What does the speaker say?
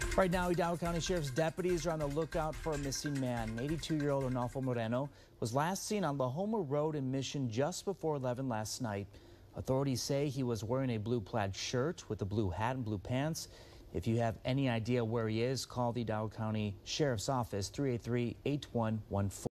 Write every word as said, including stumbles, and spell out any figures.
Right now, Hidalgo County Sheriff's deputies are on the lookout for a missing man. eighty-two-year-old Homa Moreno was last seen on the Homa Road in Mission just before eleven last night. Authorities say he was wearing a blue plaid shirt with a blue hat and blue pants. If you have any idea where he is, call the Hidalgo County Sheriff's Office, three eight three, eight one one four.